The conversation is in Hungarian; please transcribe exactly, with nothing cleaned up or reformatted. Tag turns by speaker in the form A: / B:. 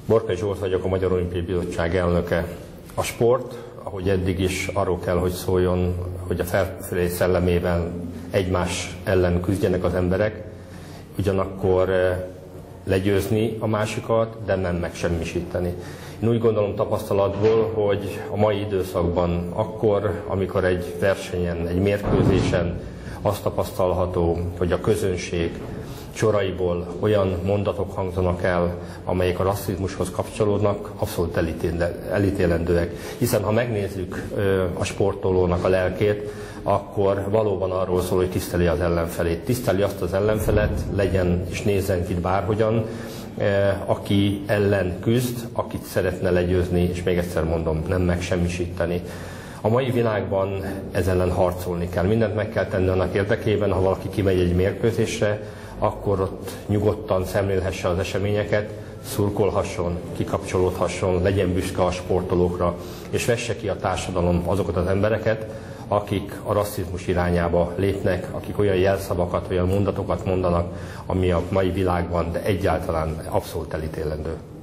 A: Borkai Zsolt vagyok, a Magyar Olimpiai Bizottság elnöke. A sport, ahogy eddig is, arról kell, hogy szóljon, hogy a felfelé szellemében egymás ellen küzdjenek az emberek, ugyanakkor legyőzni a másikat, de nem megsemmisíteni. Én úgy gondolom tapasztalatból, hogy a mai időszakban akkor, amikor egy versenyen, egy mérkőzésen azt tapasztalható, hogy a közönség soraiból olyan mondatok hangzanak el, amelyek a rasszizmushoz kapcsolódnak, abszolút elítélendőek. Hiszen ha megnézzük a sportolónak a lelkét, akkor valóban arról szól, hogy tiszteli az ellenfelét. Tiszteli azt az ellenfelet, legyen és nézzen ki bárhogyan, aki ellen küzd, akit szeretne legyőzni, és még egyszer mondom, nem megsemmisíteni. A mai világban ez ellen harcolni kell. Mindent meg kell tenni annak érdekében, ha valaki kimegy egy mérkőzésre, akkor ott nyugodtan szemlélhesse az eseményeket, szurkolhasson, kikapcsolódhasson, legyen büszke a sportolókra, és vesse ki a társadalom azokat az embereket, akik a rasszizmus irányába lépnek, akik olyan jelszavakat, olyan mondatokat mondanak, ami a mai világban, de egyáltalán abszolút elítélendő.